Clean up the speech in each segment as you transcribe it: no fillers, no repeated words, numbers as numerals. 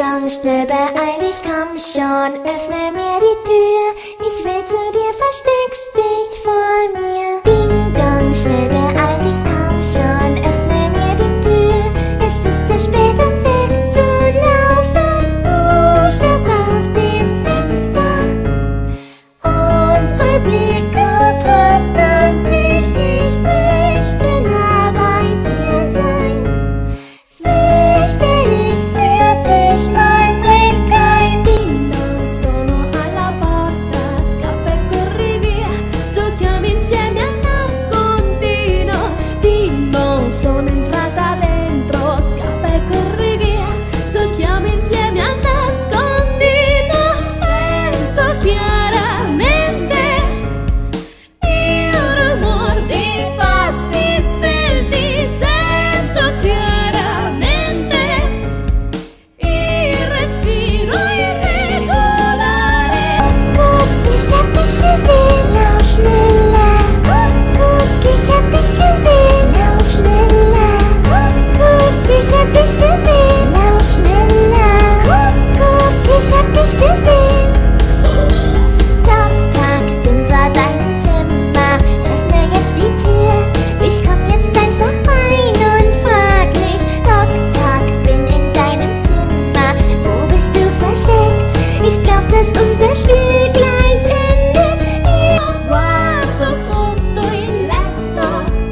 Dong, schnell beeil dich, komm schon, öffne mir die Tür. Ich will zu dir, versteckst dich vor mir. Ding Dong, schnell beeil dich, komm schon, öffne mir die Tür. Es ist zu spät, um wegzulaufen. Du starrst aus dem Fenster. Unsere Blicke treffen sich. Ich möchte nah bei dir sein. Fürchterlich führt dich mein Blick ein. Ding dong, sono alla porta, scappa e corri via, giochiamo insieme a nascondino. Ding dong, sono entrata dentro, scappa e corri via, giochiamo insieme a nascondino. Sento chiaramente il rumore di passi svelti, sento chiaramente il respiro irregolare. Guck, ich hab dich gesehen, lauf schneller. Guck, ich hab dich gesehen, lauf schneller. Guck, ich hab dich gesehen, lauf schneller. Guck, ich hab dich gesehen. Tock, tock, bin vor deinem Zimmer. Öffne jetzt die Tür. Ich komm jetzt einfach rein und frag nicht. Tock, tock, bin in deinem Zimmer. Wo bist du versteckt? Ich glaub, dass unser Spiel gleich endet. Guardo sotto il letto,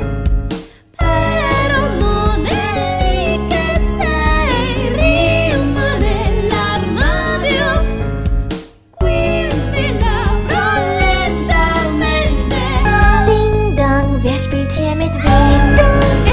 però non è lì che sei, rimane l'armadio, quindi l'apro lentamente. Ding Dong, wer spielt hier mit wem?